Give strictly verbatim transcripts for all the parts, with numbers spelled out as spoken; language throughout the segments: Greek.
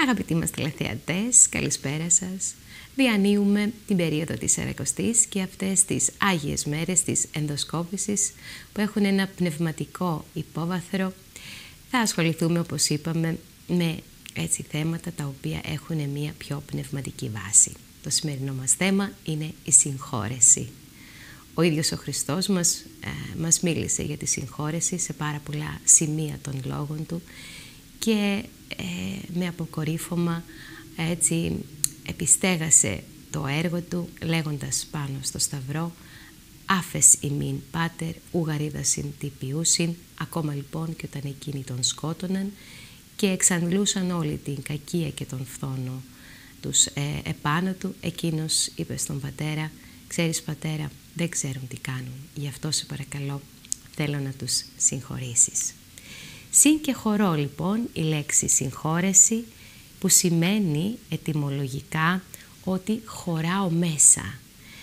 Αγαπητοί μας τηλεθεατές, καλησπέρα σας. Διανύουμε την περίοδο της Σαρακοστής και αυτές τις Άγιες μέρες της ενδοσκόπησης που έχουν ένα πνευματικό υπόβαθρο. Θα ασχοληθούμε, όπως είπαμε, με έτσι θέματα τα οποία έχουν μια πιο πνευματική βάση. Το σημερινό μας θέμα είναι η συγχώρεση. Ο ίδιος ο Χριστός μας, ε, μας μίλησε για τη συγχώρεση σε πάρα πολλά σημεία των λόγων του και ε, με αποκορύφωμα έτσι επιστέγασε το έργο του λέγοντας πάνω στο σταυρό «Άφες ημίν πάτερ ουγαρίδασιν τυπιούσιν», ακόμα λοιπόν και όταν εκείνοι τον σκότωναν και εξαντλούσαν όλη την κακία και τον φθόνο τους ε, επάνω του, εκείνος είπε στον πατέρα «Ξέρεις πατέρα, δεν ξέρουν τι κάνουν, γι' αυτό σε παρακαλώ θέλω να τους συγχωρήσεις». Συν και χωρώ λοιπόν η λέξη συγχώρεση, που σημαίνει ετυμολογικά ότι χωράω μέσα.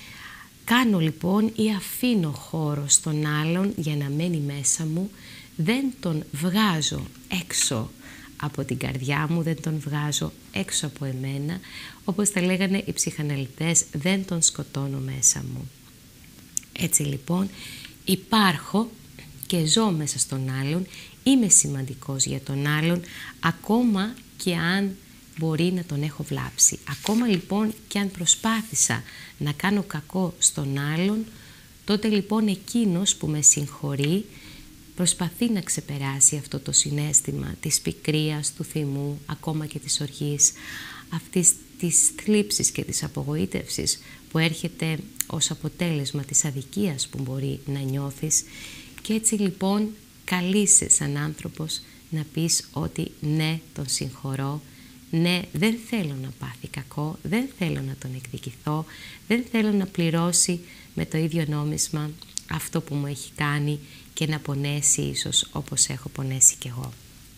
Κάνω λοιπόν ή αφήνω χώρο στον άλλον για να μένει μέσα μου, δεν τον βγάζω έξω από την καρδιά μου, δεν τον βγάζω έξω από εμένα, όπως τα λέγανε οι ψυχαναλυτές, δεν τον σκοτώνω μέσα μου. Έτσι λοιπόν υπάρχω και ζω μέσα στον άλλον, είμαι σημαντικός για τον άλλον, ακόμα και αν μπορεί να τον έχω βλάψει. Ακόμα λοιπόν και αν προσπάθησα να κάνω κακό στον άλλον, τότε λοιπόν εκείνος που με συγχωρεί προσπαθεί να ξεπεράσει αυτό το συναίσθημα της πικρίας, του θυμού, ακόμα και της οργής, αυτής της θλίψης και της απογοήτευσης που έρχεται ως αποτέλεσμα της αδικίας που μπορεί να νιώθεις. Και έτσι λοιπόν καλείσαι σαν άνθρωπος να πεις ότι ναι, τον συγχωρώ, ναι, δεν θέλω να πάθει κακό, δεν θέλω να τον εκδικηθώ, δεν θέλω να πληρώσει με το ίδιο νόμισμα αυτό που μου έχει κάνει και να πονέσει ίσως όπως έχω πονέσει κι εγώ.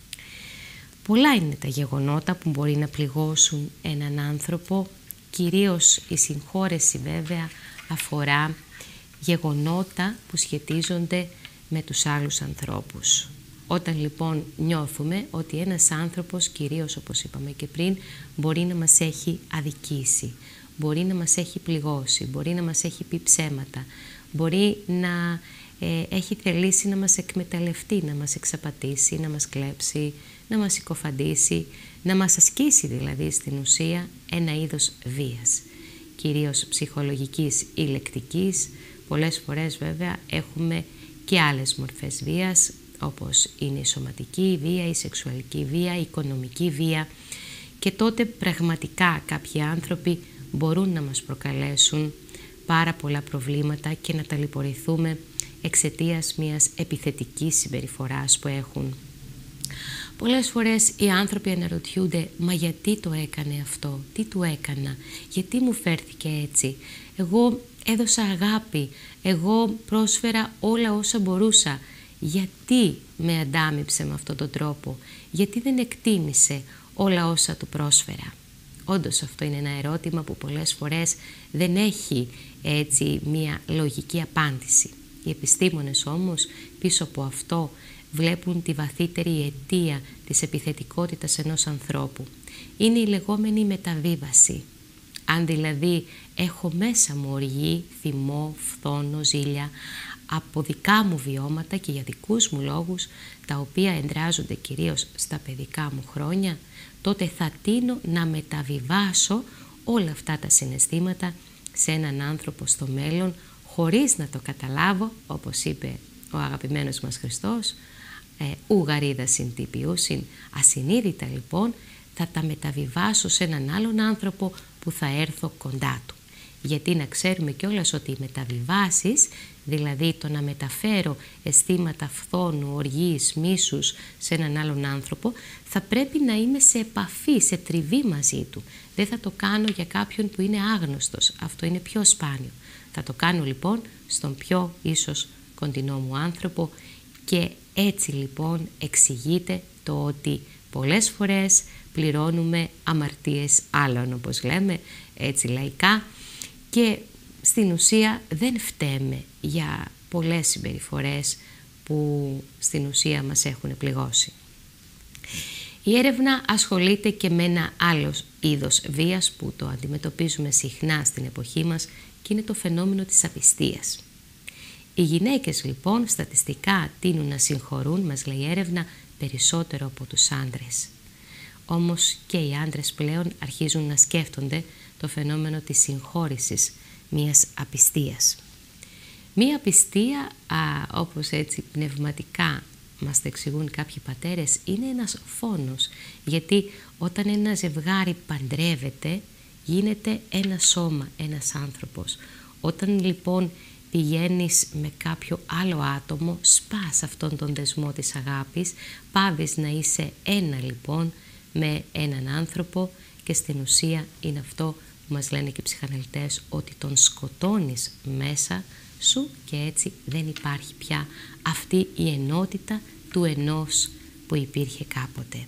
Πολλά είναι τα γεγονότα που μπορεί να πληγώσουν έναν άνθρωπο, κυρίως η συγχώρεση βέβαια αφορά γεγονότα που σχετίζονται με τους άλλους ανθρώπους. Όταν λοιπόν νιώθουμε ότι ένας άνθρωπος, κυρίως όπως είπαμε και πριν, μπορεί να μας έχει αδικήσει, μπορεί να μας έχει πληγώσει, μπορεί να μας έχει πει ψέματα, μπορεί να ε, έχει θελήσει να μας εκμεταλλευτεί, να μας εξαπατήσει, να μας κλέψει, να μας συκοφαντήσει, να μας ασκήσει δηλαδή στην ουσία ένα είδος βίας, κυρίως ψυχολογικής ή λεκτικής. Πολλές φορές βέβαια έχουμε και άλλες μορφές βίας, όπως είναι η σωματική βία, η σεξουαλική βία, η οικονομική βία, και τότε πραγματικά κάποιοι άνθρωποι μπορούν να μας προκαλέσουν πάρα πολλά προβλήματα και να ταλαιπωρηθούμε εξαιτίας μιας επιθετικής συμπεριφοράς που έχουν. Πολλές φορές οι άνθρωποι αναρωτιούνται «Μα γιατί το έκανε αυτό, τι του έκανα, γιατί μου φέρθηκε έτσι, εγώ έδωσα αγάπη, εγώ πρόσφερα όλα όσα μπορούσα, γιατί με αντάμιψε με αυτόν τον τρόπο, γιατί δεν εκτίμησε όλα όσα του πρόσφερα». Όντως αυτό είναι ένα ερώτημα που πολλές φορές δεν έχει έτσι μία λογική απάντηση. Οι επιστήμονες όμως πίσω από αυτό βλέπουν τη βαθύτερη αιτία της επιθετικότητας ενός ανθρώπου. Είναι η λεγόμενη μεταβίβαση. Αν δηλαδή έχω μέσα μου οργή, θυμό, φθόνο, ζήλια, από δικά μου βιώματα και για δικούς μου λόγους, τα οποία εντράζονται κυρίως στα παιδικά μου χρόνια, τότε θα τείνω να μεταβιβάσω όλα αυτά τα συναισθήματα σε έναν άνθρωπο στο μέλλον, χωρίς να το καταλάβω, όπως είπε ο αγαπημένος μας Χριστός, ε, ουγαρίδασιν τυπιούσιν, ασυνείδητα λοιπόν θα τα μεταβιβάσω σε έναν άλλον άνθρωπο που θα έρθω κοντά του. Γιατί να ξέρουμε κιόλας ότι οι μεταβιβάσεις, δηλαδή το να μεταφέρω αισθήματα φθόνου, οργής, μίσους σε έναν άλλον άνθρωπο, θα πρέπει να είμαι σε επαφή, σε τριβή μαζί του. Δεν θα το κάνω για κάποιον που είναι άγνωστος. Αυτό είναι πιο σπάνιο. Θα το κάνω λοιπόν στον πιο ίσως κοντινό μου άνθρωπο, και έτσι λοιπόν εξηγείται το ότι πολλές φορές πληρώνουμε αμαρτίες άλλων, όπως λέμε έτσι λαϊκά, και στην ουσία δεν φταίμε για πολλές συμπεριφορές που στην ουσία μας έχουν πληγώσει. Η έρευνα ασχολείται και με ένα άλλο είδος βίας που το αντιμετωπίζουμε συχνά στην εποχή μας και είναι το φαινόμενο της απιστίας. Οι γυναίκες λοιπόν στατιστικά τείνουν να συγχωρούν, μας λέει η έρευνα, περισσότερο από τους άντρες. Όμως και οι άντρες πλέον αρχίζουν να σκέφτονται το φαινόμενο της συγχώρησης μιας απιστίας. Μία απιστία, α, όπως έτσι πνευματικά μας το εξηγούν κάποιοι πατέρες, είναι ένας φόνος, γιατί όταν ένα ζευγάρι παντρεύεται γίνεται ένα σώμα, ένας άνθρωπος. Όταν λοιπόν πηγαίνεις με κάποιο άλλο άτομο, σπάς αυτόν τον δεσμό της αγάπης, πάβεις να είσαι ένα λοιπόν με έναν άνθρωπο και στην ουσία είναι αυτό που μας λένε και οι ψυχαναλυτές, ότι τον σκοτώνεις μέσα σου και έτσι δεν υπάρχει πια αυτή η ενότητα του ενός που υπήρχε κάποτε.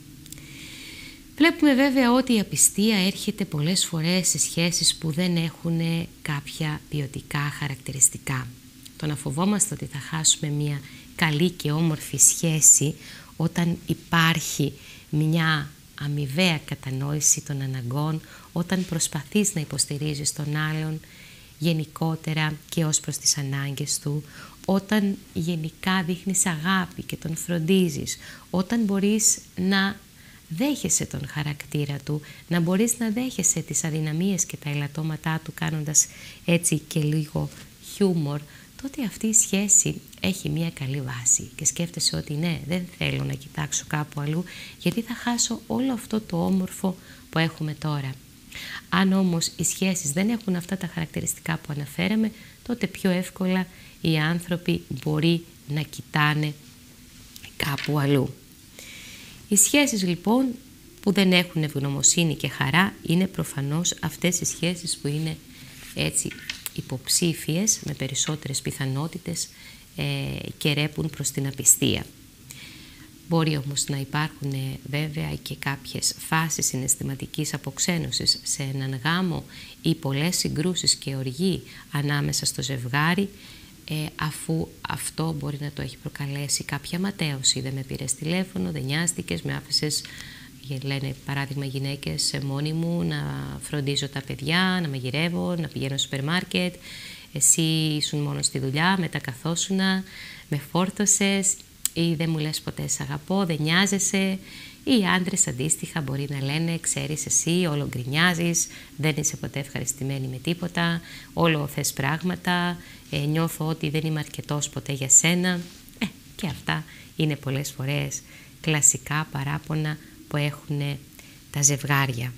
Βλέπουμε βέβαια ότι η απιστία έρχεται πολλές φορές σε σχέσεις που δεν έχουν κάποια ποιοτικά χαρακτηριστικά. Το να φοβόμαστε ότι θα χάσουμε μια καλή και όμορφη σχέση όταν υπάρχει μια αμοιβαία κατανόηση των αναγκών, όταν προσπαθείς να υποστηρίζεις τον άλλον γενικότερα και ως προς τις ανάγκες του, όταν γενικά δείχνεις αγάπη και τον φροντίζεις, όταν μπορείς να δέχεσαι τον χαρακτήρα του, να μπορείς να δέχεσαι τις αδυναμίες και τα ελαττώματά του κάνοντας έτσι και λίγο χιούμορ, τότε αυτή η σχέση έχει μια καλή βάση και σκέφτεσαι ότι ναι, δεν θέλω να κοιτάξω κάπου αλλού γιατί θα χάσω όλο αυτό το όμορφο που έχουμε τώρα. Αν όμως οι σχέσεις δεν έχουν αυτά τα χαρακτηριστικά που αναφέραμε, τότε πιο εύκολα οι άνθρωποι μπορεί να κοιτάνε κάπου αλλού. Οι σχέσεις λοιπόν που δεν έχουν ευγνωμοσύνη και χαρά είναι προφανώς αυτές οι σχέσεις που είναι έτσι υποψήφιες με περισσότερες πιθανότητες ε, και ρέπουν προς την απιστία. Μπορεί όμως να υπάρχουν βέβαια και κάποιες φάσεις συναισθηματικής αποξένωσης σε έναν γάμο ή πολλές συγκρούσεις και οργή ανάμεσα στο ζευγάρι, ε, αφού αυτό μπορεί να το έχει προκαλέσει κάποια ματέωση. Δεν με πήρες τηλέφωνο, δεν νοιάστηκες, με άφησες, λένε παράδειγμα γυναίκες, μόνη μου να φροντίζω τα παιδιά, να μαγειρεύω, να πηγαίνω στο σούπερ μάρκετ, εσύ ήσουν μόνο στη δουλειά, μετά καθόσουνα, με φόρτωσες ή δεν μου λες ποτέ σ' αγαπώ, δεν νοιάζεσαι. Οι άντρες αντίστοιχα μπορεί να λένε, ξέρεις εσύ όλο γκρινιάζεις, δεν είσαι ποτέ ευχαριστημένη με τίποτα, όλο θες πράγματα, ε, νιώθω ότι δεν είμαι αρκετός ποτέ για σένα. Ε, και αυτά είναι πολλές φορές κλασικά παράπονα που έχουν τα ζευγάρια.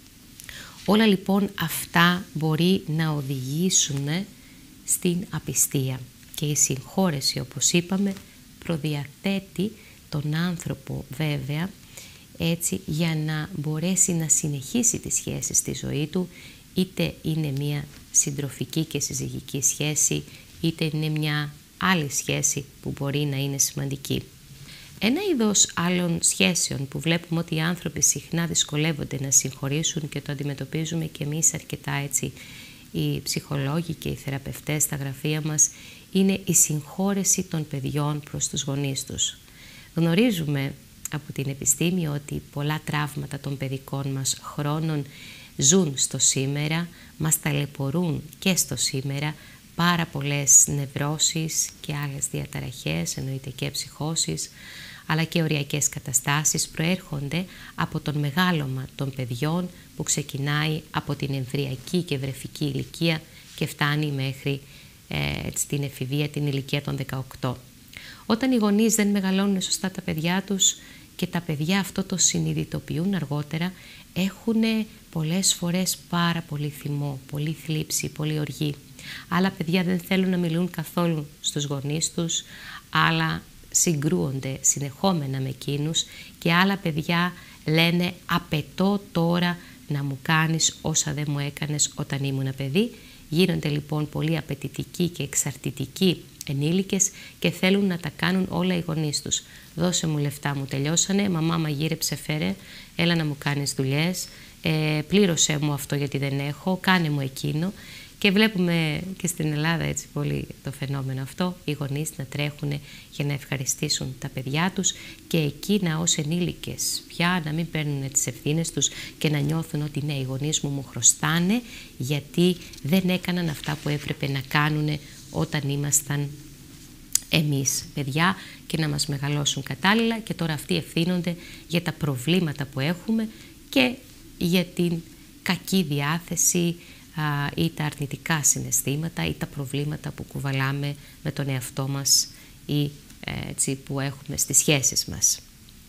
Όλα λοιπόν αυτά μπορεί να οδηγήσουν στην απιστία και η συγχώρεση, όπως είπαμε, προδιαθέτει τον άνθρωπο βέβαια έτσι για να μπορέσει να συνεχίσει τη σχέση στη ζωή του, είτε είναι μια συντροφική και συζυγική σχέση, είτε είναι μια άλλη σχέση που μπορεί να είναι σημαντική. Ένα είδος άλλων σχέσεων που βλέπουμε ότι οι άνθρωποι συχνά δυσκολεύονται να συγχωρήσουν και το αντιμετωπίζουμε και εμείς αρκετά έτσι οι ψυχολόγοι και οι θεραπευτές στα γραφεία μας, είναι η συγχώρεση των παιδιών προς τους γονείς τους. Γνωρίζουμε από την επιστήμη ότι πολλά τραύματα των παιδικών μας χρόνων ζουν στο σήμερα, μας ταλαιπωρούν και στο σήμερα, πάρα πολλές νευρώσεις και άλλες διαταραχές, εννοείται και ψυχώσεις, αλλά και οριακές καταστάσεις προέρχονται από τον μεγάλωμα των παιδιών που ξεκινάει από την εμβρυακή και βρεφική ηλικία και φτάνει μέχρι ε, την εφηβεία, την ηλικία των δεκαοκτώ. Όταν οι γονείς δεν μεγαλώνουν σωστά τα παιδιά τους και τα παιδιά αυτό το συνειδητοποιούν αργότερα, έχουν πολλές φορές πάρα πολύ θυμό, πολύ θλίψη, πολύ οργή. Άλλα παιδιά δεν θέλουν να μιλούν καθόλου στους γονείς τους, άλλα συγκρούονται συνεχόμενα με εκείνους και άλλα παιδιά λένε «απαιτώ τώρα να μου κάνεις όσα δεν μου έκανες όταν ήμουν παιδί». Γίνονται λοιπόν πολύ απαιτητικοί και εξαρτητικοί ενήλικες και θέλουν να τα κάνουν όλα οι γονείς τους. «Δώσε μου λεφτά, μου τελειώσανε, μαμά μαγείρεψε, φέρε, έλα να μου κάνεις δουλειές, ε, πλήρωσέ μου αυτό γιατί δεν έχω, κάνε μου εκείνο». Και βλέπουμε και στην Ελλάδα έτσι πολύ το φαινόμενο αυτό, οι γονείς να τρέχουν για να ευχαριστήσουν τα παιδιά τους και εκείνα ως ενήλικες πια να μην παίρνουν τις ευθύνες τους και να νιώθουν ότι ναι, οι γονείς μου μου χρωστάνε γιατί δεν έκαναν αυτά που έπρεπε να κάνουν όταν ήμασταν εμείς παιδιά και να μας μεγαλώσουν κατάλληλα και τώρα αυτοί ευθύνονται για τα προβλήματα που έχουμε και για την κακή διάθεση ή τα αρνητικά συναισθήματα ή τα προβλήματα που κουβαλάμε με τον εαυτό μας ή έτσι, που έχουμε στις σχέσεις μας.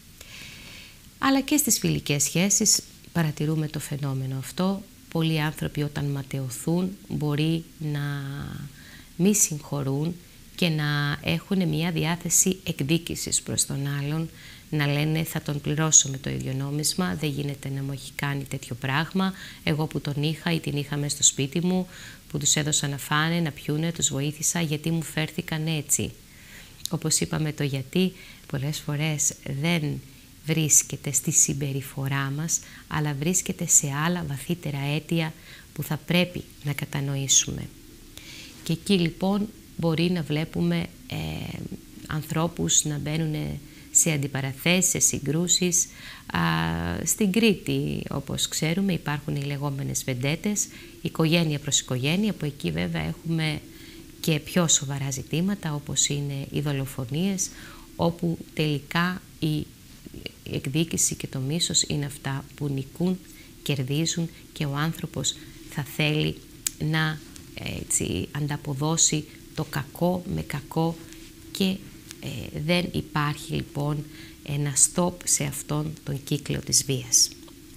Αλλά και στις φιλικές σχέσεις παρατηρούμε το φαινόμενο αυτό. Πολλοί άνθρωποι όταν ματαιωθούν μπορεί να μη συγχωρούν και να έχουν μια διάθεση εκδίκησης προς τον άλλον, να λένε θα τον πληρώσω με το ίδιο νόμισμα, δεν γίνεται να μου έχει κάνει τέτοιο πράγμα, εγώ που τον είχα ή την είχα μέσα στο σπίτι μου, που τους έδωσα να φάνε, να πιούνε, τους βοήθησα, γιατί μου φέρθηκαν έτσι. Όπως είπαμε, το γιατί πολλές φορές δεν βρίσκεται στη συμπεριφορά μας, αλλά βρίσκεται σε άλλα βαθύτερα αίτια που θα πρέπει να κατανοήσουμε. Και εκεί λοιπόν μπορεί να βλέπουμε ε, ανθρώπους να μπαίνουν σε αντιπαραθέσεις, σε συγκρούσεις. Α, στην Κρήτη, όπως ξέρουμε, υπάρχουν οι λεγόμενες βεντέτες, οικογένεια προς οικογένεια, που εκεί βέβαια έχουμε και πιο σοβαρά ζητήματα, όπως είναι οι δολοφονίες, όπου τελικά η εκδίκηση και το μίσος είναι αυτά που νικούν, κερδίζουν και ο άνθρωπος θα θέλει να έτσι, ανταποδώσει το κακό με κακό και ε, δεν υπάρχει λοιπόν ένα stop σε αυτόν τον κύκλο της βίας.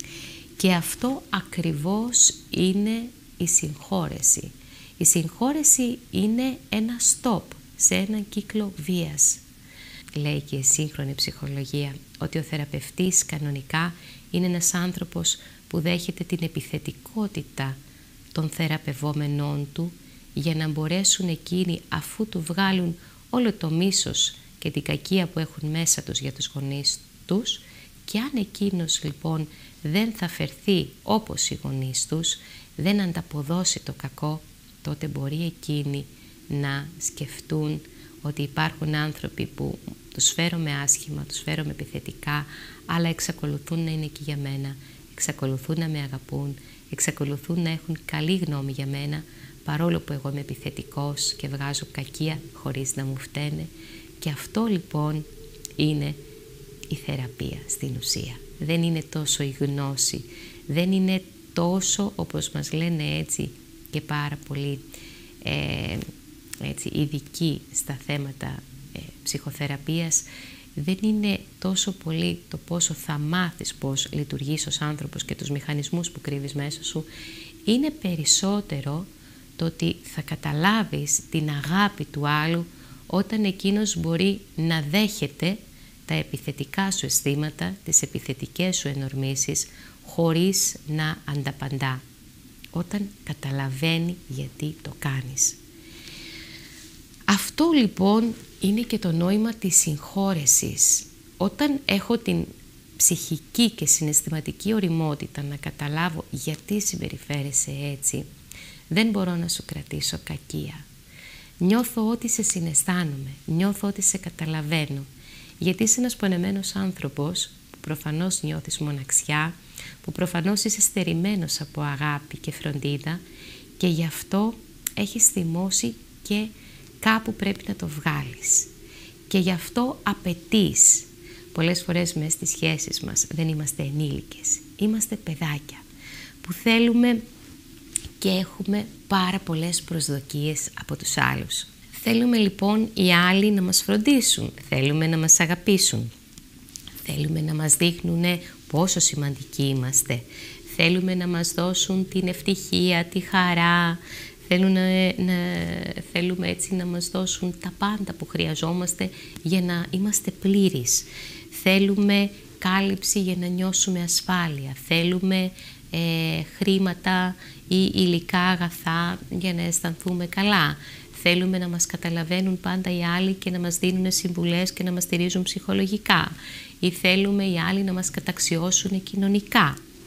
Και αυτό ακριβώς είναι η συγχώρεση. Η συγχώρεση είναι ένα stop σε έναν κύκλο βίας. Λέει και η σύγχρονη ψυχολογία ότι ο θεραπευτής κανονικά είναι ένας άνθρωπος που δέχεται την επιθετικότητα των θεραπευόμενών του για να μπορέσουν εκείνοι, αφού του βγάλουν όλο το μίσος και την κακία που έχουν μέσα τους για τους γονείς τους, και αν εκείνος λοιπόν δεν θα φερθεί όπως οι γονείς τους, δεν ανταποδώσει το κακό, τότε μπορεί εκείνοι να σκεφτούν ότι υπάρχουν άνθρωποι που τους φέρομαι άσχημα, τους φέρομαι επιθετικά, αλλά εξακολουθούν να είναι εκεί για μένα, εξακολουθούν να με αγαπούν, εξακολουθούν να έχουν καλή γνώμη για μένα, παρόλο που εγώ είμαι επιθετικός και βγάζω κακία χωρίς να μου φταίνε. Και αυτό λοιπόν είναι η θεραπεία στην ουσία. Δεν είναι τόσο η γνώση, δεν είναι τόσο, όπως μας λένε έτσι και πάρα πολύ ε, έτσι, ειδικοί στα θέματα ε, ψυχοθεραπείας, δεν είναι τόσο πολύ το πόσο θα μάθεις πώς λειτουργείς ως άνθρωπος και τους μηχανισμούς που κρύβεις μέσα σου, είναι περισσότερο το ότι θα καταλάβεις την αγάπη του άλλου όταν εκείνος μπορεί να δέχεται τα επιθετικά σου αισθήματα, τις επιθετικές σου ενορμήσεις, χωρίς να ανταπαντά. Όταν καταλαβαίνει γιατί το κάνεις. Αυτό λοιπόν είναι και το νόημα της συγχώρεσης. Όταν έχω την ψυχική και συναισθηματική ωριμότητα να καταλάβω γιατί συμπεριφέρεσαι έτσι, δεν μπορώ να σου κρατήσω κακία. Νιώθω ότι σε συναισθάνομαι, νιώθω ότι σε καταλαβαίνω. Γιατί είσαι ένας πονεμένος άνθρωπος που προφανώς νιώθεις μοναξιά, που προφανώς είσαι στερημένος από αγάπη και φροντίδα και γι' αυτό έχεις θυμώσει και κάπου πρέπει να το βγάλεις. Και γι' αυτό απαιτείς. Πολλές φορές μέσα στις σχέσεις μας δεν είμαστε ενήλικες, είμαστε παιδάκια που θέλουμε και έχουμε πάρα πολλές προσδοκίες από τους άλλους. Θέλουμε λοιπόν οι άλλοι να μας φροντίσουν, θέλουμε να μας αγαπήσουν, θέλουμε να μας δείχνουν πόσο σημαντικοί είμαστε, θέλουμε να μας δώσουν την ευτυχία, τη χαρά, θέλουν να, να, θέλουμε έτσι να μας δώσουν τα πάντα που χρειαζόμαστε για να είμαστε πλήρεις. Θέλουμε κάλυψη για να νιώσουμε ασφάλεια, θέλουμε ε, χρήματα ή υλικά αγαθά για να αισθανθούμε καλά. Θέλουμε να μας καταλαβαίνουν πάντα οι άλλοι και να μας δίνουν συμβουλές και να μας στηρίζουν ψυχολογικά. Ή θέλουμε οι άλλοι να μας καταξιώσουν κοινωνικά.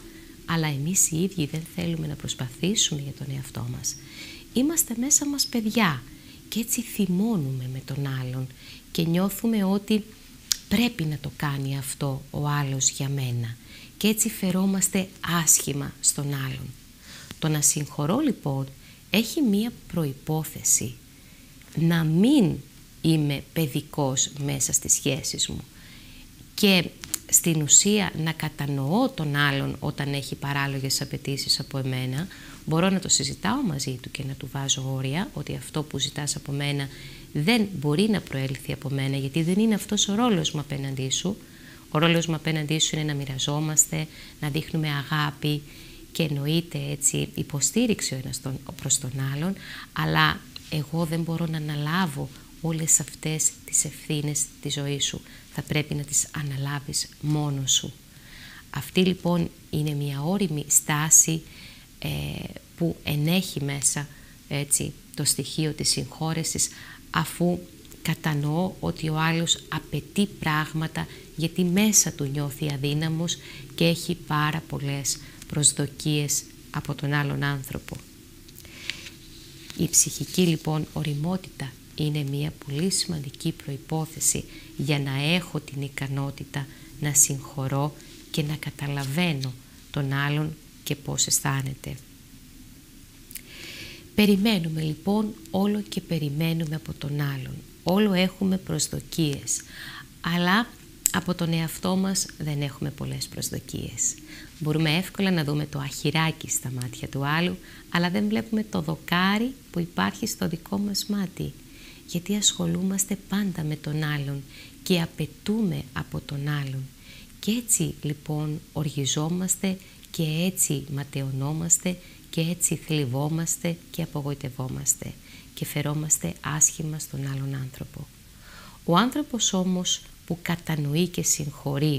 αλλά εμείς οι ίδιοι δεν θέλουμε να προσπαθήσουμε για τον εαυτό μας. Είμαστε μέσα μας παιδιά και έτσι θυμώνουμε με τον άλλον και νιώθουμε ότι πρέπει να το κάνει αυτό ο άλλος για μένα και έτσι φερόμαστε άσχημα στον άλλον. Το να συγχωρώ λοιπόν έχει μία προϋπόθεση, να μην είμαι παιδικός μέσα στις σχέσεις μου και στην ουσία να κατανοώ τον άλλον όταν έχει παράλογες απαιτήσεις από εμένα, μπορώ να το συζητάω μαζί του και να του βάζω όρια ότι αυτό που ζητάς από μένα δεν μπορεί να προέλθει από μένα γιατί δεν είναι αυτός ο ρόλος μου απέναντί σου. Ο ρόλος μου απέναντί σου είναι να μοιραζόμαστε, να δείχνουμε αγάπη και εννοείται έτσι υποστήριξη ο ένας προς τον άλλον, αλλά εγώ δεν μπορώ να αναλάβω όλες αυτές τις ευθύνες της ζωής σου. Θα πρέπει να τις αναλάβεις μόνος σου. Αυτή λοιπόν είναι μια όριμη στάση ε, που ενέχει μέσα έτσι, το στοιχείο της συγχώρεσης, αφού κατανοώ ότι ο άλλος απαιτεί πράγματα γιατί μέσα του νιώθει αδύναμος και έχει πάρα πολλές προσδοκίες από τον άλλον άνθρωπο. Η ψυχική λοιπόν οριμότητα είναι μια πολύ σημαντική προϋπόθεση για να έχω την ικανότητα να συγχωρώ και να καταλαβαίνω τον άλλον και πώς αισθάνεται. Περιμένουμε λοιπόν όλο και περιμένουμε από τον άλλον. Όλο έχουμε προσδοκίες, αλλά από τον εαυτό μας δεν έχουμε πολλές προσδοκίες. Μπορούμε εύκολα να δούμε το αχυράκι στα μάτια του άλλου, αλλά δεν βλέπουμε το δοκάρι που υπάρχει στο δικό μας μάτι. Γιατί ασχολούμαστε πάντα με τον άλλον και απαιτούμε από τον άλλον. Και έτσι λοιπόν οργιζόμαστε και έτσι ματαιωνόμαστε και έτσι θλιβόμαστε και απογοητευόμαστε και φερόμαστε άσχημα στον άλλον άνθρωπο. Ο άνθρωπος όμως που κατανοεί και συγχωρεί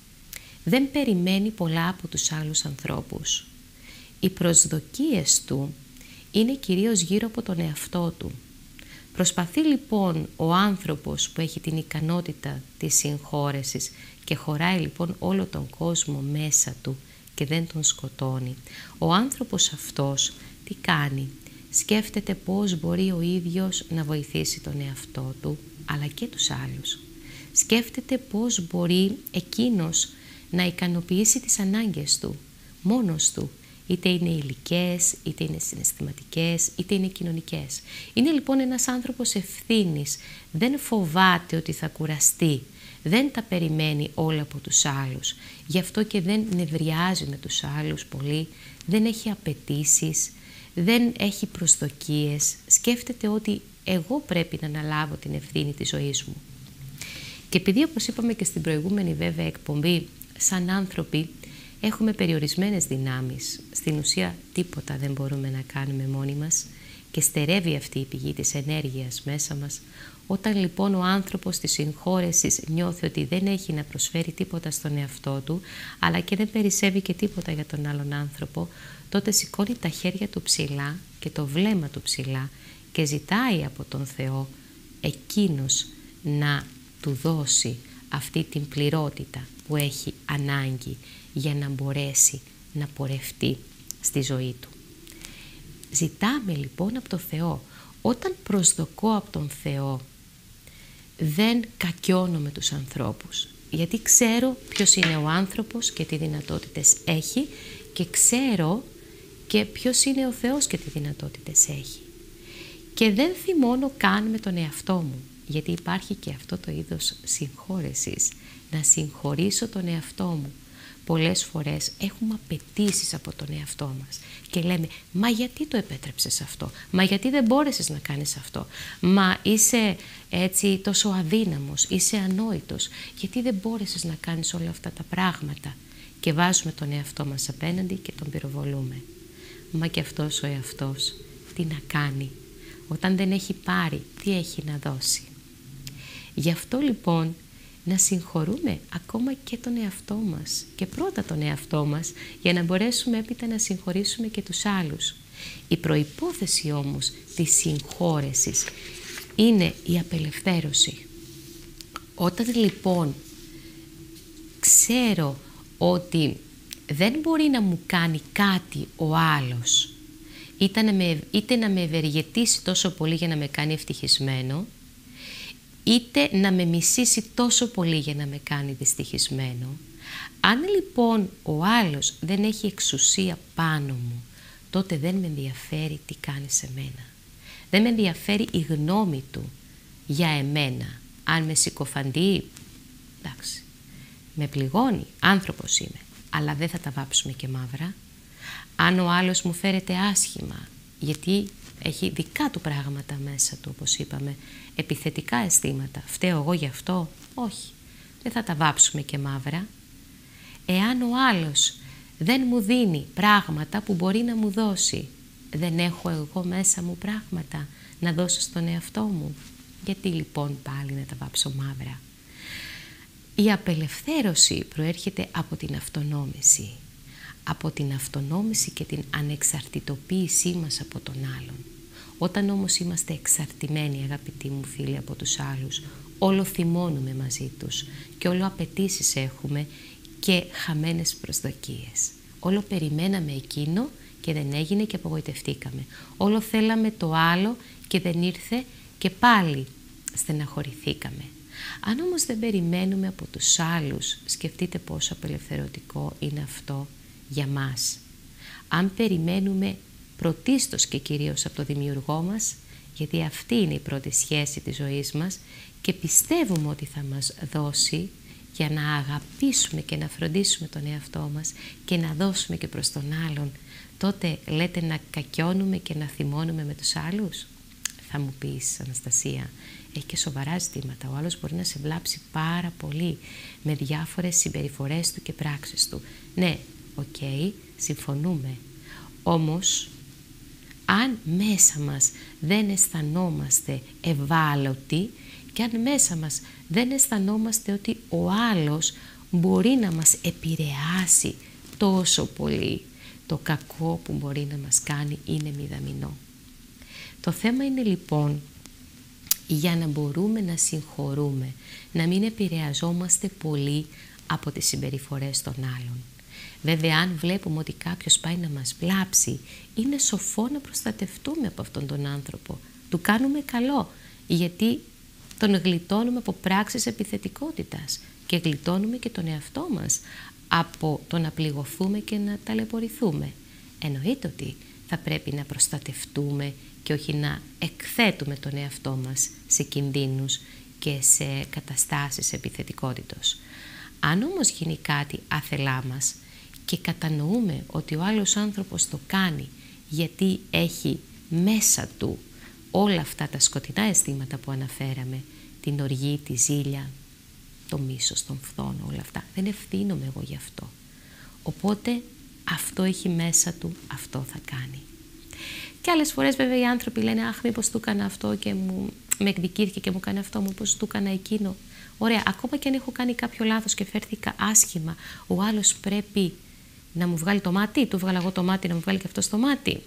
δεν περιμένει πολλά από τους άλλους ανθρώπους. Οι προσδοκίες του είναι κυρίως γύρω από τον εαυτό του. Προσπαθεί λοιπόν ο άνθρωπος που έχει την ικανότητα της συγχώρεσης και χωράει λοιπόν όλο τον κόσμο μέσα του και δεν τον σκοτώνει. Ο άνθρωπος αυτός τι κάνει? Σκέφτεται πώς μπορεί ο ίδιος να βοηθήσει τον εαυτό του αλλά και τους άλλους. Σκέφτεται πώς μπορεί εκείνος να ικανοποιήσει τις ανάγκες του, μόνος του, είτε είναι υλικές, είτε είναι συναισθηματικές, είτε είναι κοινωνικές. Είναι λοιπόν ένας άνθρωπος ευθύνης, δεν φοβάται ότι θα κουραστεί, δεν τα περιμένει όλα από τους άλλους, γι' αυτό και δεν νευριάζει με τους άλλους πολύ, δεν έχει απαιτήσεις, δεν έχει προσδοκίες, σκέφτεται ότι εγώ πρέπει να αναλάβω την ευθύνη της ζωής μου. Και επειδή όπως είπαμε και στην προηγούμενη βέβαια εκπομπή, σαν άνθρωποι έχουμε περιορισμένες δυνάμεις, στην ουσία τίποτα δεν μπορούμε να κάνουμε μόνοι μας και στερεύει αυτή η πηγή της ενέργειας μέσα μας. Όταν λοιπόν ο άνθρωπος της συγχώρεσης νιώθει ότι δεν έχει να προσφέρει τίποτα στον εαυτό του, αλλά και δεν περισσεύει και τίποτα για τον άλλον άνθρωπο, τότε σηκώνει τα χέρια του ψηλά και το βλέμμα του ψηλά και ζητάει από τον Θεό εκείνος να του δώσει αυτή την πληρότητα που έχει ανάγκη για να μπορέσει να πορευτεί στη ζωή του. Ζητάμε λοιπόν από τον Θεό. Όταν προσδοκώ από τον Θεό, δεν κακιώνω με τους ανθρώπους, γιατί ξέρω ποιος είναι ο άνθρωπος και τι δυνατότητες έχει και ξέρω και ποιος είναι ο Θεός και τι δυνατότητες έχει. Και δεν θυμώνω καν με τον εαυτό μου, γιατί υπάρχει και αυτό το είδος συγχώρεσης, να συγχωρήσω τον εαυτό μου. Πολλές φορές έχουμε απαιτήσεις από τον εαυτό μας και λέμε «Μα γιατί το επέτρεψες αυτό, μα γιατί δεν μπόρεσες να κάνεις αυτό, μα είσαι έτσι τόσο αδύναμος, είσαι ανόητος, γιατί δεν μπόρεσες να κάνεις όλα αυτά τα πράγματα» και βάζουμε τον εαυτό μας απέναντι και τον πυροβολούμε. Μα και αυτός ο εαυτός τι να κάνει, όταν δεν έχει πάρει, τι έχει να δώσει. Γι' αυτό λοιπόν να συγχωρούμε ακόμα και τον εαυτό μας και πρώτα τον εαυτό μας για να μπορέσουμε έπειτα να συγχωρήσουμε και τους άλλους. Η προϋπόθεση όμως της συγχώρεσης είναι η απελευθέρωση. Όταν λοιπόν ξέρω ότι δεν μπορεί να μου κάνει κάτι ο άλλος, είτε να με, είτε να με ευεργετήσει τόσο πολύ για να με κάνει ευτυχισμένο, είτε να με μισήσει τόσο πολύ για να με κάνει δυστυχισμένο. Αν λοιπόν ο άλλος δεν έχει εξουσία πάνω μου, τότε δεν με ενδιαφέρει τι κάνει σε μένα. Δεν με ενδιαφέρει η γνώμη του για εμένα. Αν με συκοφαντεί, εντάξει, με πληγώνει, άνθρωπος είμαι, αλλά δεν θα τα βάψουμε και μαύρα. Αν ο άλλος μου φέρεται άσχημα, γιατί έχει δικά του πράγματα μέσα του, όπως είπαμε, επιθετικά αισθήματα, φταίω εγώ γι' αυτό, όχι, δεν θα τα βάψουμε και μαύρα. Εάν ο άλλος δεν μου δίνει πράγματα που μπορεί να μου δώσει, δεν έχω εγώ μέσα μου πράγματα να δώσω στον εαυτό μου, γιατί λοιπόν πάλι να τα βάψω μαύρα. Η απελευθέρωση προέρχεται από την αυτονόμηση, από την αυτονόμηση και την ανεξαρτητοποίησή μας από τον άλλον. Όταν όμως είμαστε εξαρτημένοι, αγαπητοί μου φίλοι, από τους άλλους, όλο θυμώνουμε μαζί τους και όλο απαιτήσεις έχουμε και χαμένες προσδοκίες. Όλο περιμέναμε εκείνο και δεν έγινε και απογοητευτήκαμε. Όλο θέλαμε το άλλο και δεν ήρθε και πάλι στεναχωρηθήκαμε. Αν όμως δεν περιμένουμε από τους άλλους, σκεφτείτε πόσο απελευθερωτικό είναι αυτό για μας. Αν περιμένουμε πρωτίστως και κυρίως από το δημιουργό μας, γιατί αυτή είναι η πρώτη σχέση της ζωής μας και πιστεύουμε ότι θα μας δώσει για να αγαπήσουμε και να φροντίσουμε τον εαυτό μας και να δώσουμε και προς τον άλλον, τότε λέτε να κακιώνουμε και να θυμώνουμε με τους άλλους. Θα μου πεις, Αναστασία, έχει και σοβαρά ζητήματα. Ο άλλος μπορεί να σε βλάψει πάρα πολύ με διάφορες συμπεριφορές του και πράξεις του. Ναι, οκ, okay, συμφωνούμε. Όμως, αν μέσα μας δεν αισθανόμαστε ευάλωτοι και αν μέσα μας δεν αισθανόμαστε ότι ο άλλος μπορεί να μας επηρεάσει τόσο πολύ, το κακό που μπορεί να μας κάνει είναι μηδαμινό. Το θέμα είναι λοιπόν, για να μπορούμε να συγχωρούμε, να μην επηρεαζόμαστε πολύ από τις συμπεριφορές των άλλων. Βέβαια, αν βλέπουμε ότι κάποιος πάει να μας βλάψει, είναι σοφό να προστατευτούμε από αυτόν τον άνθρωπο. Του κάνουμε καλό, γιατί τον γλιτώνουμε από πράξεις επιθετικότητας και γλιτώνουμε και τον εαυτό μας από το να πληγωθούμε και να ταλαιπωρηθούμε. Εννοείται ότι θα πρέπει να προστατευτούμε και όχι να εκθέτουμε τον εαυτό μας σε κινδύνους και σε καταστάσεις επιθετικότητος. Αν όμως γίνει κάτι άθελά μας και κατανοούμε ότι ο άλλος άνθρωπος το κάνει γιατί έχει μέσα του όλα αυτά τα σκοτεινά αισθήματα που αναφέραμε, την οργή, τη ζήλια, το μίσος, τον φθόνο, όλα αυτά, δεν ευθύνομαι εγώ γι' αυτό. Οπότε αυτό έχει μέσα του, αυτό θα κάνει. Και άλλες φορές βέβαια οι άνθρωποι λένε «Αχ, μήπως του έκανα αυτό και μου, με εκδικήθηκε και μου έκανε αυτό, μήπως του έκανα εκείνο». Ωραία, ακόμα και αν έχω κάνει κάποιο λάθος και φέρθηκα άσχημα, ο άλλος πρέπει να μου βγάλει το μάτι, του βγάλα εγώ το μάτι, να μου βγάλει και αυτό το μάτι.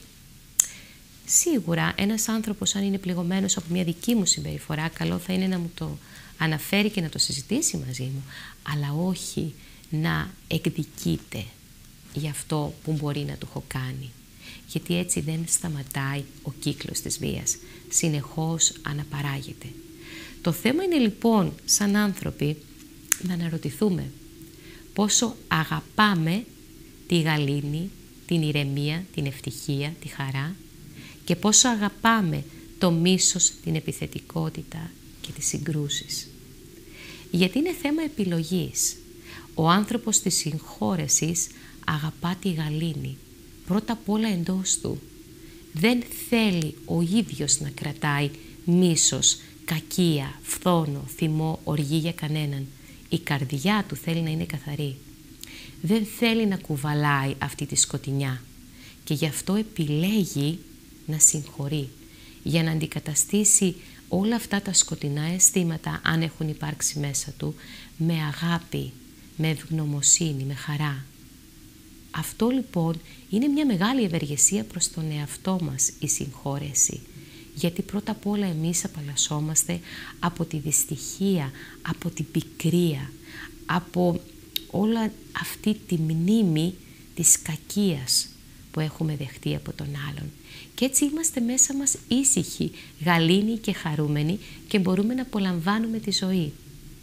Σίγουρα ένας άνθρωπος, αν είναι πληγωμένος από μια δική μου συμπεριφορά, καλό θα είναι να μου το αναφέρει και να το συζητήσει μαζί μου, αλλά όχι να εκδικείται για αυτό που μπορεί να του έχω κάνει. Γιατί έτσι δεν σταματάει ο κύκλος της βίας. Συνεχώς αναπαράγεται. Το θέμα είναι λοιπόν, σαν άνθρωποι, να αναρωτηθούμε πόσο αγαπάμε τη γαλήνη, την ηρεμία, την ευτυχία, τη χαρά και πόσο αγαπάμε το μίσος, την επιθετικότητα και τις συγκρούσεις. Γιατί είναι θέμα επιλογής. Ο άνθρωπος της συγχώρεσης αγαπά τη γαλήνη, πρώτα απ' όλα εντός του. Δεν θέλει ο ίδιος να κρατάει μίσος, κακία, φθόνο, θυμό, οργή για κανέναν. Η καρδιά του θέλει να είναι καθαρή. Δεν θέλει να κουβαλάει αυτή τη σκοτεινιά και γι' αυτό επιλέγει να συγχωρεί, για να αντικαταστήσει όλα αυτά τα σκοτεινά αισθήματα, αν έχουν υπάρξει μέσα του, με αγάπη, με ευγνωμοσύνη, με χαρά. Αυτό λοιπόν είναι μια μεγάλη ευεργεσία προς τον εαυτό μας, η συγχώρεση. Γιατί πρώτα απ' όλα εμείς απαλλασσόμαστε από τη δυστυχία, από την πικρία, από όλα αυτή τη μνήμη της κακίας που έχουμε δεχτεί από τον άλλον. Και έτσι είμαστε μέσα μας ήσυχοι, γαλήνοι και χαρούμενοι και μπορούμε να απολαμβάνουμε τη ζωή.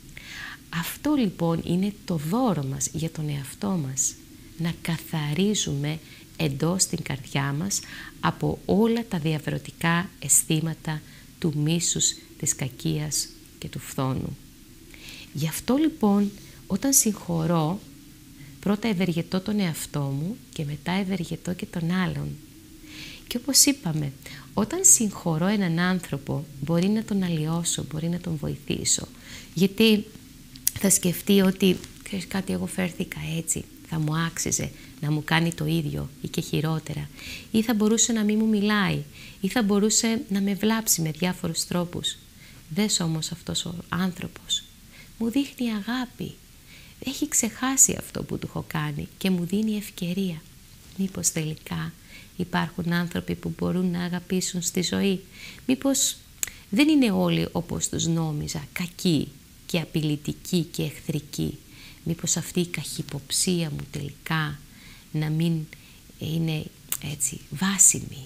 Αυτό λοιπόν είναι το δώρο μας για τον εαυτό μας. Να καθαρίζουμε εντός την καρδιά μας από όλα τα διαφορετικά αισθήματα του μίσους, της κακίας και του φθόνου. Γι' αυτό λοιπόν όταν συγχωρώ, πρώτα ευεργετώ τον εαυτό μου και μετά ευεργετώ και τον άλλον. Και όπως είπαμε, όταν συγχωρώ έναν άνθρωπο μπορεί να τον αλλοιώσω, μπορεί να τον βοηθήσω. Γιατί θα σκεφτεί ότι ξέρεις κάτι, εγώ φέρθηκα έτσι, θα μου άξιζε να μου κάνει το ίδιο ή και χειρότερα. Ή θα μπορούσε να μην μου μιλάει ή θα μπορούσε να με βλάψει με διάφορους τρόπους. Δες όμως αυτός ο άνθρωπος μου δείχνει αγάπη. Έχει ξεχάσει αυτό που του έχω κάνει και μου δίνει ευκαιρία. Μήπως τελικά υπάρχουν άνθρωποι που μπορούν να αγαπήσουν στη ζωή. Μήπως δεν είναι όλοι όπως τους νόμιζα, κακοί και απειλητικοί και εχθρικοί. Μήπως αυτή η καχυποψία μου τελικά να μην είναι έτσι βάσιμη.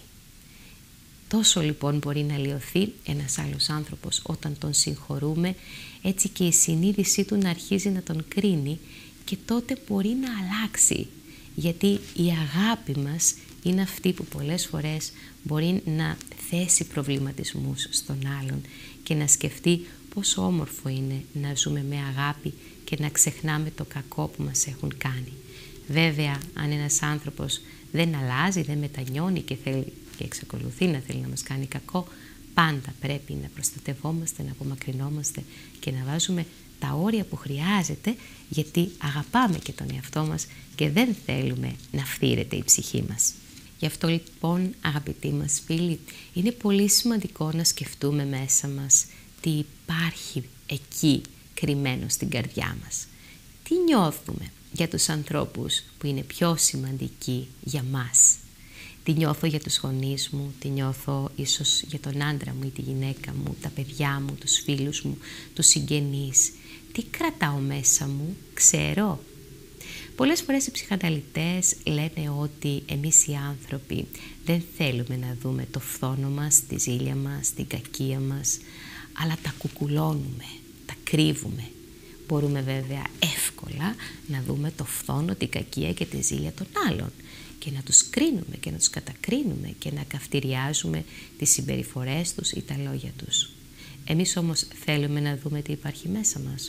Τόσο λοιπόν μπορεί να λιωθεί ένας άλλος άνθρωπος όταν τον συγχωρούμε, έτσι και η συνείδησή του να αρχίζει να τον κρίνει και τότε μπορεί να αλλάξει. Γιατί η αγάπη μας είναι αυτή που πολλές φορές μπορεί να θέσει προβληματισμούς στον άλλον και να σκεφτεί πόσο όμορφο είναι να ζούμε με αγάπη και να ξεχνάμε το κακό που μας έχουν κάνει. Βέβαια, αν ένας άνθρωπος δεν αλλάζει, δεν μετανιώνει και, θέλει, και εξακολουθεί να θέλει να μας κάνει κακό, πάντα πρέπει να προστατευόμαστε, να απομακρυνόμαστε και να βάζουμε τα όρια που χρειάζεται, γιατί αγαπάμε και τον εαυτό μας και δεν θέλουμε να φθήρεται η ψυχή μας. Γι' αυτό λοιπόν, αγαπητοί μας φίλοι, είναι πολύ σημαντικό να σκεφτούμε μέσα μας τι υπάρχει εκεί κρυμμένο στην καρδιά μας. Τι νιώθουμε για τους ανθρώπους που είναι πιο σημαντικοί για μας. Τι νιώθω για τους γονείς μου, τι νιώθω ίσως για τον άντρα μου ή τη γυναίκα μου, τα παιδιά μου, τους φίλους μου, τους συγγενείς. Τι κρατάω μέσα μου, ξέρω. Πολλές φορές οι ψυχαναλυτές λένε ότι εμείς οι άνθρωποι δεν θέλουμε να δούμε το φθόνο μας, τη ζήλια μας, την κακία μας, αλλά τα κουκουλώνουμε, τα κρύβουμε. Μπορούμε βέβαια εύκολα να δούμε το φθόνο, την κακία και τη ζήλια των άλλων και να τους κρίνουμε και να τους κατακρίνουμε και να καυτηριάζουμε τις συμπεριφορές τους ή τα λόγια τους. Εμείς όμως θέλουμε να δούμε τι υπάρχει μέσα μας.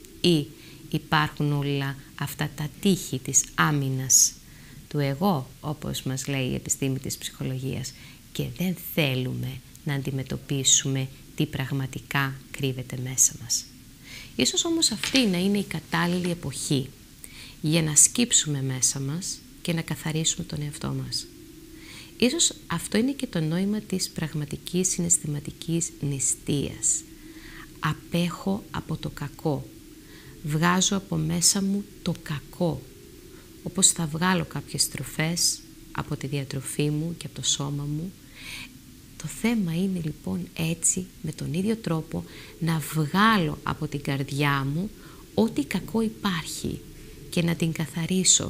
Ή υπάρχουν όλα αυτά τα τείχη της άμυνας του εγώ, όπως μας λέει η επιστήμη της ψυχολογίας, και δεν θέλουμε να αντιμετωπίσουμε τι πραγματικά κρύβεται μέσα μας. Ίσως όμως αυτή να είναι η κατάλληλη εποχή για να σκύψουμε μέσα μας και να καθαρίσουμε τον εαυτό μας. Ίσως αυτό είναι και το νόημα της πραγματικής συναισθηματικής νηστείας. Απέχω από το κακό. Βγάζω από μέσα μου το κακό. Όπως θα βγάλω κάποιες τροφές από τη διατροφή μου και από το σώμα μου. Το θέμα είναι λοιπόν έτσι, με τον ίδιο τρόπο, να βγάλω από την καρδιά μου ό,τι κακό υπάρχει και να την καθαρίσω.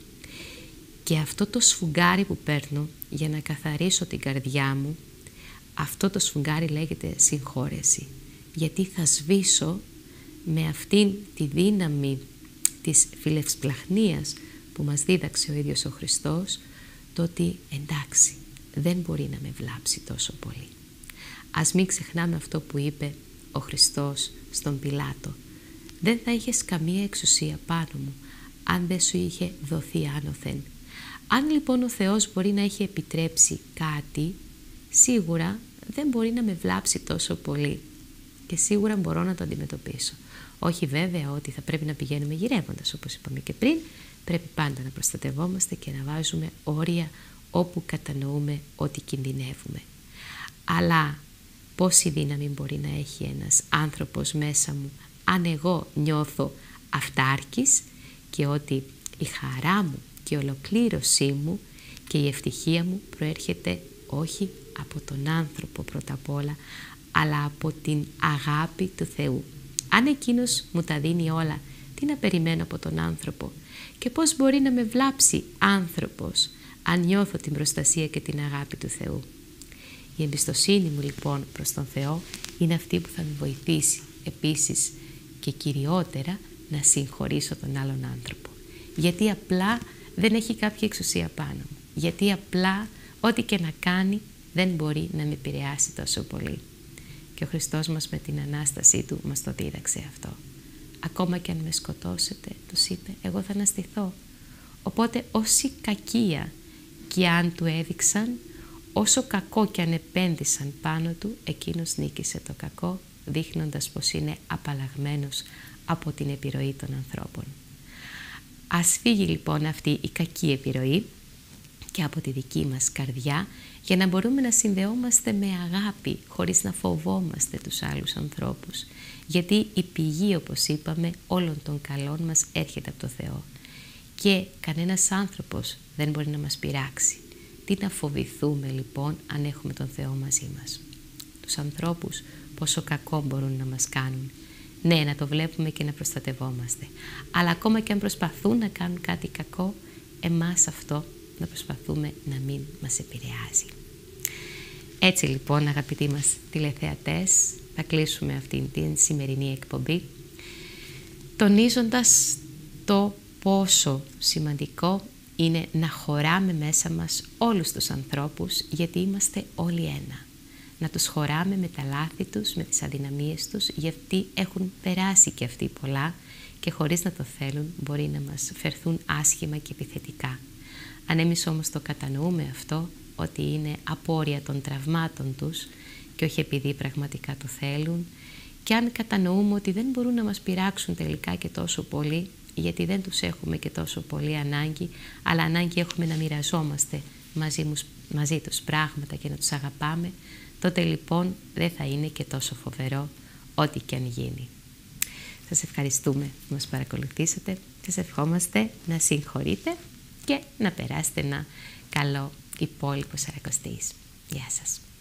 Και αυτό το σφουγγάρι που παίρνω για να καθαρίσω την καρδιά μου, αυτό το σφουγγάρι λέγεται συγχώρεση. Γιατί θα σβήσω με αυτήν τη δύναμη της φιλευσπλαχνίας που μας δίδαξε ο ίδιος ο Χριστός, το ότι εντάξει, δεν μπορεί να με βλάψει τόσο πολύ. Ας μην ξεχνάμε αυτό που είπε ο Χριστός στον Πιλάτο. Δεν θα είχες καμία εξουσία πάνω μου, αν δεν σου είχε δοθεί άνωθεν. Αν λοιπόν ο Θεός μπορεί να έχει επιτρέψει κάτι, σίγουρα δεν μπορεί να με βλάψει τόσο πολύ. Και σίγουρα μπορώ να το αντιμετωπίσω. Όχι βέβαια ότι θα πρέπει να πηγαίνουμε γυρεύοντας, όπως είπαμε και πριν. Πρέπει πάντα να προστατευόμαστε και να βάζουμε όρια όπου κατανοούμε ότι κινδυνεύουμε. Αλλά πόση δύναμη μπορεί να έχει ένας άνθρωπος μέσα μου αν εγώ νιώθω αυτάρκης και ότι η χαρά μου και η ολοκλήρωσή μου και η ευτυχία μου προέρχεται όχι από τον άνθρωπο πρώτα απ' όλα, αλλά από την αγάπη του Θεού. Αν εκείνος μου τα δίνει όλα, Τι να περιμένω από τον άνθρωπο και πώς μπορεί να με βλάψει άνθρωπος αν νιώθω την προστασία και την αγάπη του Θεού. Η εμπιστοσύνη μου λοιπόν προς τον Θεό είναι αυτή που θα με βοηθήσει επίσης και κυριότερα να συγχωρήσω τον άλλον άνθρωπο. Γιατί απλά δεν έχει κάποια εξουσία πάνω μου. Γιατί απλά ό,τι και να κάνει δεν μπορεί να με επηρεάσει τόσο πολύ. Και ο Χριστός μας με την Ανάστασή Του μας το δίδαξε αυτό. Ακόμα και αν με σκοτώσετε, τους είπε, εγώ θα αναστηθώ. Οπότε όση κακία και αν του έδειξαν, όσο κακό και αν επένδυσαν πάνω του, εκείνος νίκησε το κακό, δείχνοντας πως είναι απαλλαγμένος από την επιρροή των ανθρώπων. Ας φύγει λοιπόν αυτή η κακή επιρροή και από τη δική μας καρδιά, για να μπορούμε να συνδεόμαστε με αγάπη, χωρίς να φοβόμαστε τους άλλους ανθρώπους. Γιατί η πηγή, όπως είπαμε, όλων των καλών μας έρχεται από το Θεό. Και κανένας άνθρωπος δεν μπορεί να μας πειράξει. Τι να φοβηθούμε λοιπόν αν έχουμε τον Θεό μαζί μας. Τους ανθρώπους πόσο κακό μπορούν να μας κάνουν. Ναι, να το βλέπουμε και να προστατευόμαστε. Αλλά ακόμα και αν προσπαθούν να κάνουν κάτι κακό, εμάς αυτό να προσπαθούμε να μην μας επηρεάζει. Έτσι λοιπόν, αγαπητοί μας τηλεθεατές, θα κλείσουμε αυτήν την σημερινή εκπομπή τονίζοντας το πόσο σημαντικό είναι να χωράμε μέσα μας όλους τους ανθρώπους, γιατί είμαστε όλοι ένα. Να τους χωράμε με τα λάθη τους, με τις αδυναμίες τους, γιατί έχουν περάσει και αυτοί πολλά και χωρίς να το θέλουν μπορεί να μας φερθούν άσχημα και επιθετικά. Αν εμείς όμως το κατανοούμε αυτό, ότι είναι απόρρια των τραυμάτων τους και όχι επειδή πραγματικά το θέλουν, και αν κατανοούμε ότι δεν μπορούν να μας πειράξουν τελικά και τόσο πολύ, γιατί δεν τους έχουμε και τόσο πολύ ανάγκη, αλλά ανάγκη έχουμε να μοιραζόμαστε μαζί, μου, μαζί τους πράγματα και να τους αγαπάμε, τότε λοιπόν δεν θα είναι και τόσο φοβερό ό,τι και αν γίνει. Σας ευχαριστούμε που μας παρακολουθήσατε. Σας ευχόμαστε να συγχωρείτε και να περάσετε ένα καλό υπόλοιπο Σαρακοστής. Γεια σας.